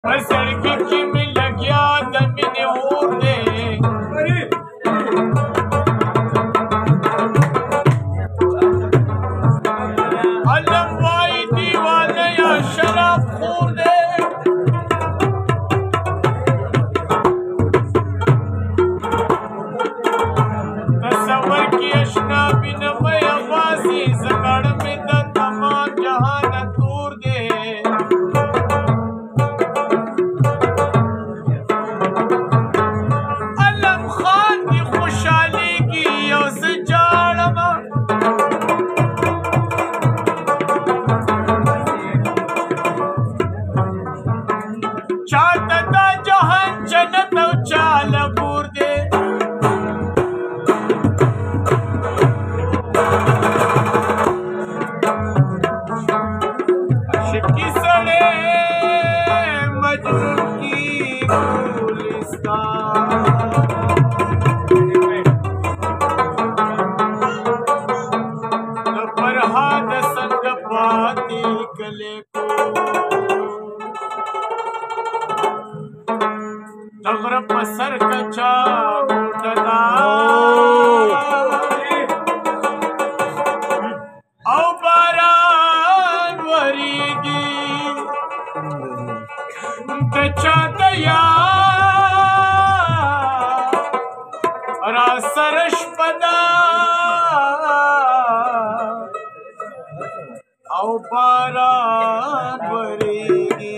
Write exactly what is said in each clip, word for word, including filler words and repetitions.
सड़की की में लगिया दमिने ओढ़े अलम वाई दीवाने या शराब खूर दे तसवर की अशना बिन मैं आवाज़ी जगड़ में द तमाम जहान दूर दे चाहता जहान जन्नत चाल पूर दे शिकी सड़े मजनू की गुलिस्तान फरहाद संग पाती गले को तगर पसर कचा मुटदा औ बारान वरीगी कचा दया रा सरश पदा औ बारान वरीगी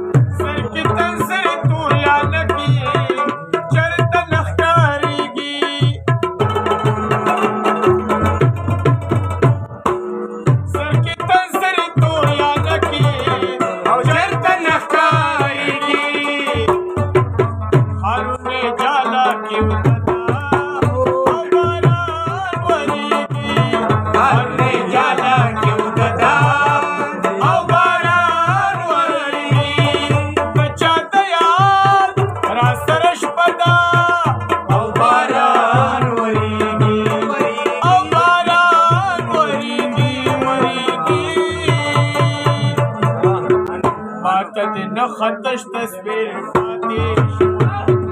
चरत नखटारेगी کې وددا او باران ورېږي هر دی جاله کې وددا او باران ورېږي که چاته یاد را سره شپه ده او باران ورېږي او باران ورېږي ورېږي ماته دې نه خطش تصویر پاتې شو